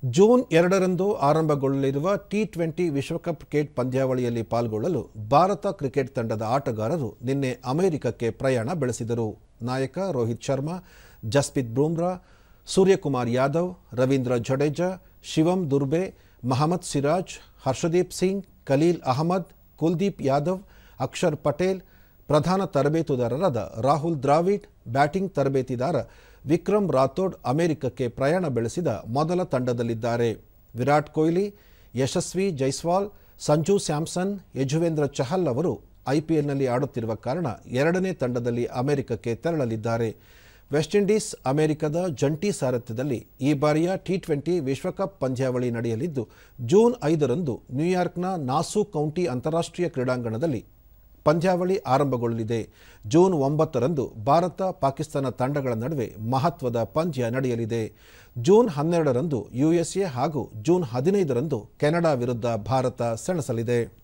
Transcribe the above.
June 2ರಂದು ಆರಂಭಗೊಳ್ಳಲಿರುವ ಟಿ20 ವಿಶ್ವಕಪ್ ಕ್ರಿಕೆಟ್ ಪಂದ್ಯಾವಳಿಯಲ್ಲಿ ಪಾಲ್ಗೊಳ್ಳಲು ಭಾರತ ಕ್ರಿಕೆಟ್ ತಂಡದ ಆಟಗಾರರು ನಿನ್ನೆ ಅಮೆರಿಕಕ್ಕೆ ಪ್ರಯಾಣ ಬೆಳೆಸಿದರು. ನಾಯಕ ರೋಹಿತ್ ಶರ್ಮಾ, ಜಸ್ಪ್ರೀತ್ ಬುಮ್ರಾ, ಸೂರ್ಯಕುಮಾರ್ ಯಾದವ್, ರವೀಂದ್ರ ಜಡೇಜಾ, ಶಿವಂ ದುಬೆ, ಮೊಹಮ್ಮದ್ ಸಿರಾಜ್, ಹರ್ಷದೀಪ್ ಸಿಂಗ್, ಖಲೀಲ್ ಅಹ್ಮದ್, ಕುಲ್ದೀಪ್ ಯಾದವ್, ಅಕ್ಷರ್ ಪಟೇಲ್, ಪ್ರಧಾನ ತರಬೇತುದಾರರಾದ ರಾಹುಲ್ ದ್ರಾವಿಡ್, ಬ್ಯಾಟಿಂಗ್ ತರಬೇತಿದಾರ ವಿಕ್ರಮ್ ರಾಥೋಡ್ ಅಮೆರಿಕಕ್ಕೆ ಪ್ರಯಾಣ ಬೆಳೆಸಿದ ಮೊದಲ ತಂಡದಲ್ಲಿದ್ದಾರೆ. ವಿರಾಟ್ ಕೊಹ್ಲಿ, ಯಶಸ್ವಿ ಜೈಸ್ವಾಲ್, ಸಂಜು ಸ್ಯಾಮ್ಸನ್, ಯಜುವೇಂದ್ರ ಚಹಲ್ ಅವರು ಐಪಿಎಲ್ನಲ್ಲಿ ಆಡುತ್ತಿರುವ ಕಾರಣ ಎರಡನೇ ತಂಡದಲ್ಲಿ ಅಮೆರಿಕಕ್ಕೆ ತೆರಳಲಿದ್ದಾರೆ. ವೆಸ್ಟ್ ಇಂಡೀಸ್ ಅಮೆರಿಕದ ಜಂಟಿ ಸಾರಥ್ಯದಲ್ಲಿ ಈ ಬಾರಿಯ ಟಿ20 ವಿಶ್ವಕಪ್ ಪಂದ್ಯಾವಳಿ ನಡೆಯಲಿದ್ದು, ಜೂನ್ 5ರಂದು ನ್ಯೂಯಾರ್ಕ್ನ ನಾಸು ಕೌಂಟಿ ಅಂತಾರಾಷ್ಟ್ರೀಯ ಕ್ರೀಡಾಂಗಣದಲ್ಲಿ ಪಂದ್ಯಾವಳಿ ಆರಂಭಗೊಳ್ಳಲಿದೆ. ಜೂನ್ 9ರಂದು ಭಾರತ ಪಾಕಿಸ್ತಾನ ತಂಡಗಳ ನಡುವೆ ಮಹತ್ವದ ಪಂದ್ಯ ನಡೆಯಲಿದೆ. ಜೂನ್ 12ರಂದು ಯುಎಸ್ಎ ಹಾಗೂ ಜೂನ್ 15ರಂದು ಕೆನಡಾ ವಿರುದ್ಧ ಭಾರತ ಸೆಣಸಲಿದೆ.